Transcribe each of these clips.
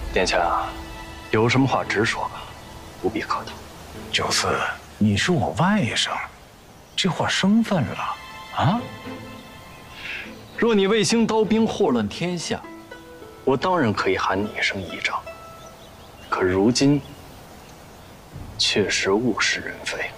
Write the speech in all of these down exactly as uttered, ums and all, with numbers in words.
殿下，有什么话直说吧，不必客套。 九思，你是我外甥，这话生分了啊！ 若你卫星刀兵祸乱天下，我当然可以喊你一声议长。可如今，确实物是人非。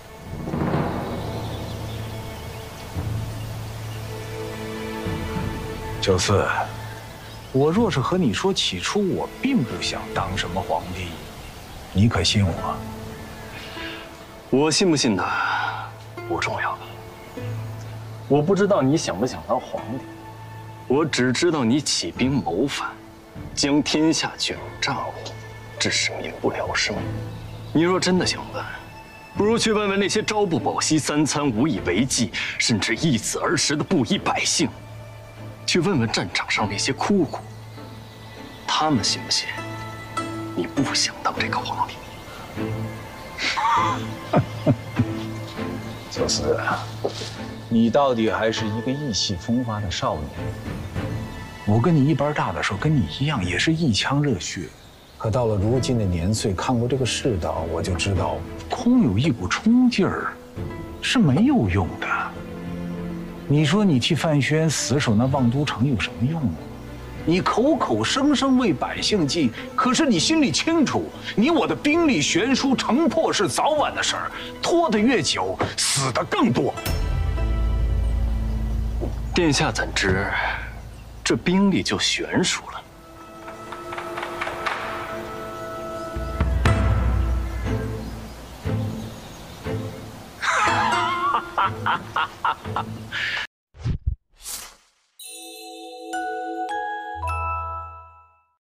九思，我若是和你说起初我并不想当什么皇帝，你可信我？ 我信不信他不重要了。我不知道你想不想当皇帝，我只知道你起兵谋反，将天下卷入战火，致使民不聊生。你若真的想问，不如去问问那些朝不保夕、三餐无以为继，甚至易子而食的布衣百姓。去问问战场上那些枯骨，他们信不信你不想当这个皇帝？ 九思，你到底还是一个意气风发的少年。我跟你一般大的时候，跟你一样，也是一腔热血。可到了如今的年岁，看过这个世道，我就知道，空有一股冲劲儿是没有用的。你说你替范轩死守那望都城有什么用啊？你口口声声为百姓计，可是你心里清楚，你我的兵力悬殊，城破是早晚的事儿，拖得越久，死的更多。 殿下怎知这兵力就悬殊了？